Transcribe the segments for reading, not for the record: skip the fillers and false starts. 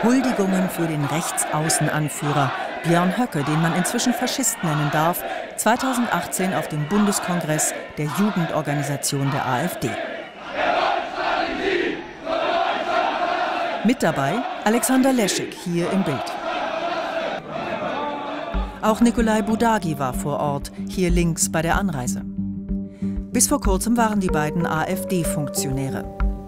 Huldigungen für den Rechtsaußenanführer Björn Höcke, den man inzwischen Faschist nennen darf, 2018 auf dem Bundeskongress der Jugendorganisation der AfD. Mit dabei Alexander Leschik hier im Bild. Auch Nikolai Budagi war vor Ort, hier links bei der Anreise. Bis vor kurzem waren die beiden AfD-Funktionäre.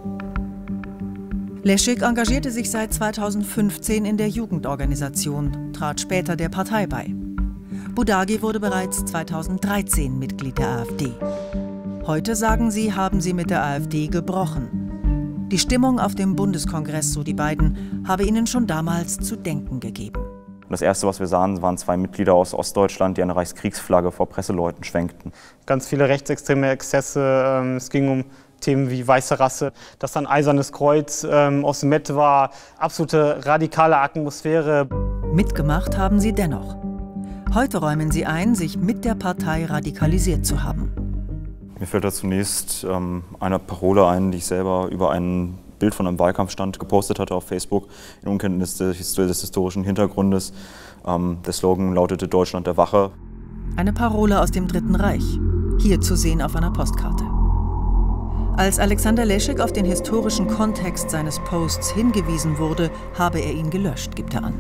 Leschik engagierte sich seit 2015 in der Jugendorganisation, trat später der Partei bei. Budagi wurde bereits 2013 Mitglied der AfD. Heute sagen sie, haben sie mit der AfD gebrochen. Die Stimmung auf dem Bundeskongress, so die beiden, habe ihnen schon damals zu denken gegeben. Das Erste, was wir sahen, waren zwei Mitglieder aus Ostdeutschland, die eine Reichskriegsflagge vor Presseleuten schwenkten. Ganz viele rechtsextreme Exzesse, es ging um Themen wie weiße Rasse, dass dann Eisernes Kreuz aus dem Met war, absolute radikale Atmosphäre. Mitgemacht haben sie dennoch. Heute räumen sie ein, sich mit der Partei radikalisiert zu haben. Mir fällt da zunächst eine Parole ein, die ich selber über ein Bild von einem Wahlkampfstand gepostet hatte auf Facebook, in Unkenntnis des historischen Hintergrundes. Der Slogan lautete „Deutschland der Wache". Eine Parole aus dem Dritten Reich, hier zu sehen auf einer Postkarte. Als Alexander Leschik auf den historischen Kontext seines Posts hingewiesen wurde, habe er ihn gelöscht, gibt er an.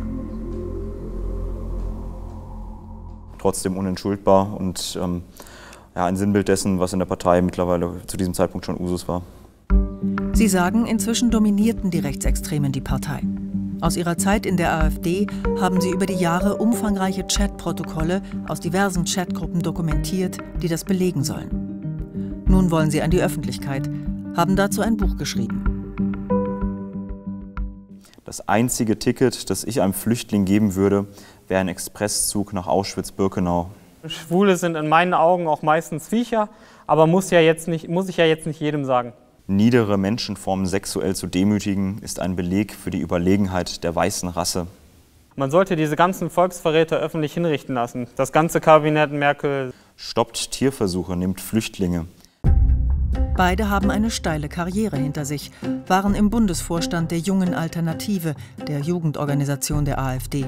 Trotzdem unentschuldbar und ein Sinnbild dessen, was in der Partei mittlerweile zu diesem Zeitpunkt schon Usus war. Sie sagen, inzwischen dominierten die Rechtsextremen die Partei. Aus ihrer Zeit in der AfD haben sie über die Jahre umfangreiche Chatprotokolle aus diversen Chatgruppen dokumentiert, die das belegen sollen. Nun wollen sie an die Öffentlichkeit, haben dazu ein Buch geschrieben. Das einzige Ticket, das ich einem Flüchtling geben würde, wäre ein Expresszug nach Auschwitz-Birkenau. Schwule sind in meinen Augen auch meistens Viecher, aber muss ich ja jetzt nicht jedem sagen. Niedere Menschenformen sexuell zu demütigen, ist ein Beleg für die Überlegenheit der weißen Rasse. Man sollte diese ganzen Volksverräter öffentlich hinrichten lassen. Das ganze Kabinett Merkel. Stoppt Tierversuche, nehmt Flüchtlinge. Beide haben eine steile Karriere hinter sich, waren im Bundesvorstand der Jungen Alternative, der Jugendorganisation der AfD.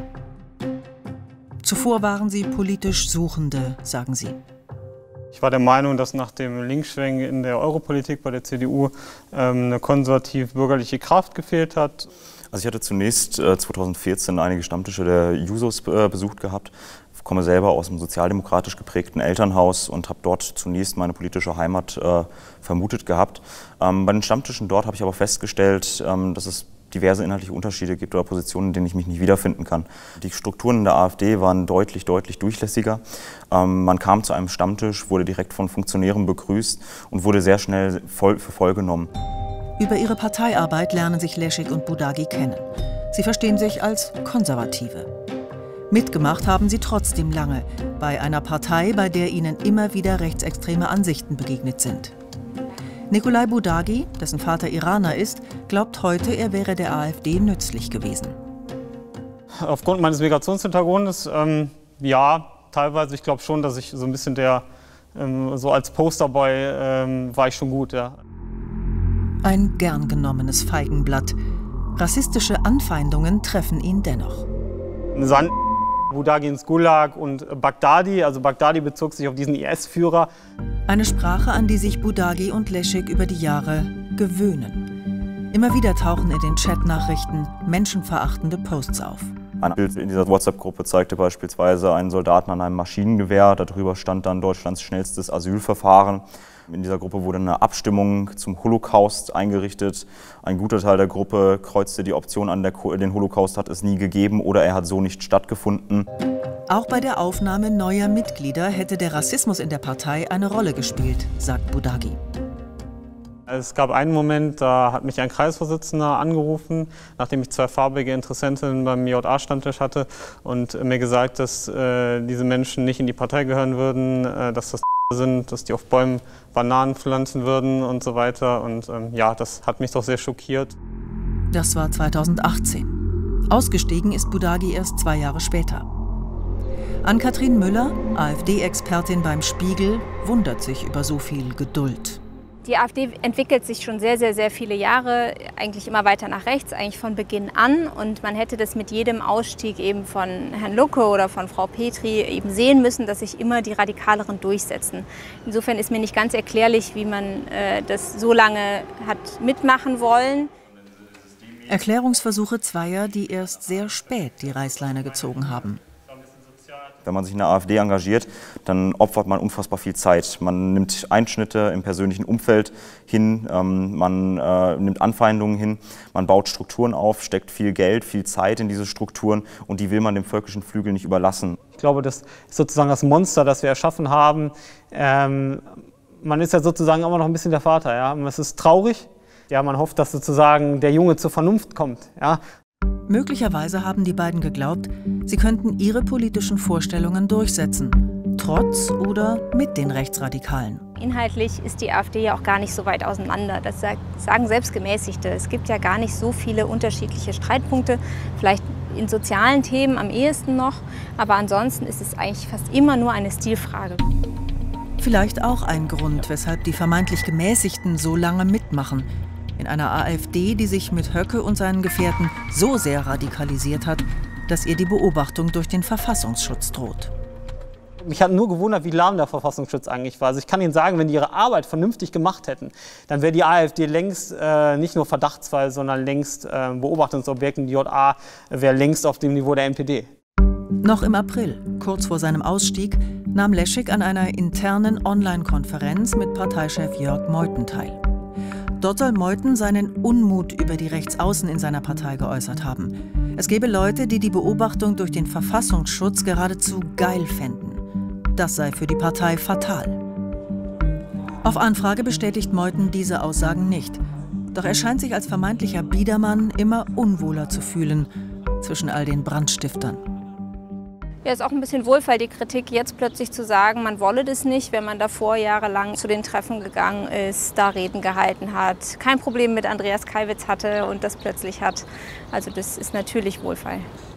Zuvor waren sie politisch Suchende, sagen sie. Ich war der Meinung, dass nach dem Linksschwenk in der Europolitik bei der CDU eine konservativ-bürgerliche Kraft gefehlt hat. Also ich hatte zunächst 2014 einige Stammtische der Jusos besucht gehabt. Ich komme selber aus einem sozialdemokratisch geprägten Elternhaus und habe dort zunächst meine politische Heimat vermutet gehabt. Bei den Stammtischen dort habe ich aber festgestellt, dass es diverse inhaltliche Unterschiede gibt oder Positionen, in denen ich mich nicht wiederfinden kann. Die Strukturen in der AfD waren deutlich durchlässiger. Man kam zu einem Stammtisch, wurde direkt von Funktionären begrüßt und wurde sehr schnell für voll genommen. Über ihre Parteiarbeit lernen sich Leschik und Budagi kennen. Sie verstehen sich als Konservative. Mitgemacht haben sie trotzdem lange, bei einer Partei, bei der ihnen immer wieder rechtsextreme Ansichten begegnet sind. Nikolai Budagi, dessen Vater Iraner ist, glaubt heute, er wäre der AfD nützlich gewesen. Aufgrund meines Migrationshintergrundes, ja, teilweise. Ich glaube schon, dass ich so ein bisschen so als Posterboy war ich schon gut, ja. Ein gern genommenes Feigenblatt. Rassistische Anfeindungen treffen ihn dennoch. Budagi ins Gulag und Bagdadi, also Bagdadi bezog sich auf diesen IS-Führer. Eine Sprache, an die sich Budagi und Leschik über die Jahre gewöhnen. Immer wieder tauchen in den Chatnachrichten menschenverachtende Posts auf. Ein Bild in dieser WhatsApp-Gruppe zeigte beispielsweise einen Soldaten an einem Maschinengewehr. Darüber stand dann Deutschlands schnellstes Asylverfahren. In dieser Gruppe wurde eine Abstimmung zum Holocaust eingerichtet. Ein guter Teil der Gruppe kreuzte die Option an, den Holocaust hat es nie gegeben oder er hat so nicht stattgefunden. Auch bei der Aufnahme neuer Mitglieder hätte der Rassismus in der Partei eine Rolle gespielt, sagt Budagi. Es gab einen Moment, da hat mich ein Kreisvorsitzender angerufen, nachdem ich zwei farbige Interessentinnen beim JA-Stammtisch hatte und mir gesagt, dass diese Menschen nicht in die Partei gehören würden, dass das sind, dass die auf Bäumen Bananen pflanzen würden und so weiter. Und ja, das hat mich doch sehr schockiert. Das war 2018. Ausgestiegen ist Budagi erst 2 Jahre später. Ann-Kathrin Müller, AfD-Expertin beim Spiegel, wundert sich über so viel Geduld. Die AfD entwickelt sich schon sehr, sehr, sehr viele Jahre, eigentlich immer weiter nach rechts, eigentlich von Beginn an. Und man hätte das mit jedem Ausstieg eben von Herrn Lucke oder von Frau Petri eben sehen müssen, dass sich immer die Radikaleren durchsetzen. Insofern ist mir nicht ganz erklärlich, wie man das so lange hat mitmachen wollen. Erklärungsversuche zweier, die erst sehr spät die Reißleine gezogen haben. Wenn man sich in der AfD engagiert, dann opfert man unfassbar viel Zeit. Man nimmt Einschnitte im persönlichen Umfeld hin, man nimmt Anfeindungen hin, man baut Strukturen auf, steckt viel Geld, viel Zeit in diese Strukturen und die will man dem völkischen Flügel nicht überlassen. Ich glaube, das ist sozusagen das Monster, das wir erschaffen haben. Man ist ja sozusagen immer noch ein bisschen der Vater. Ja? Es ist traurig. Ja, man hofft, dass sozusagen der Junge zur Vernunft kommt. Ja? Möglicherweise haben die beiden geglaubt, sie könnten ihre politischen Vorstellungen durchsetzen, trotz oder mit den Rechtsradikalen. Inhaltlich ist die AfD ja auch gar nicht so weit auseinander. Das sagen selbst Gemäßigte. Es gibt ja gar nicht so viele unterschiedliche Streitpunkte, vielleicht in sozialen Themen am ehesten noch, aber ansonsten ist es eigentlich fast immer nur eine Stilfrage. Vielleicht auch ein Grund, weshalb die vermeintlich Gemäßigten so lange mitmachen. In einer AfD, die sich mit Höcke und seinen Gefährten so sehr radikalisiert hat, dass ihr die Beobachtung durch den Verfassungsschutz droht. Mich hat nur gewundert, wie lahm der Verfassungsschutz eigentlich war. Also ich kann Ihnen sagen, wenn die ihre Arbeit vernünftig gemacht hätten, dann wäre die AfD längst nicht nur Verdachtsfall, sondern längst Beobachtungsobjekt. Die JA wäre längst auf dem Niveau der NPD. Noch im April, kurz vor seinem Ausstieg, nahm Leschig an einer internen Online-Konferenz mit Parteichef Jörg Meuthen teil. Dort soll Meuthen seinen Unmut über die Rechtsaußen in seiner Partei geäußert haben. Es gebe Leute, die die Beobachtung durch den Verfassungsschutz geradezu geil fänden. Das sei für die Partei fatal. Auf Anfrage bestätigt Meuthen diese Aussagen nicht. Doch er scheint sich als vermeintlicher Biedermann immer unwohler zu fühlen zwischen all den Brandstiftern. Ja, ist auch ein bisschen Wohlfall, die Kritik, jetzt plötzlich zu sagen, man wolle das nicht, wenn man davor jahrelang zu den Treffen gegangen ist, da Reden gehalten hat, kein Problem mit Andreas Kalwitz hatte und das plötzlich hat. Also das ist natürlich Wohlfall.